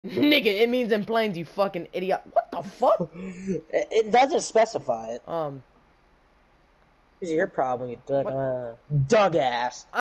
Nigga, it means in planes, you fucking idiot. What the fuck? It doesn't specify it. Um, It's your problem, you what? dug ass.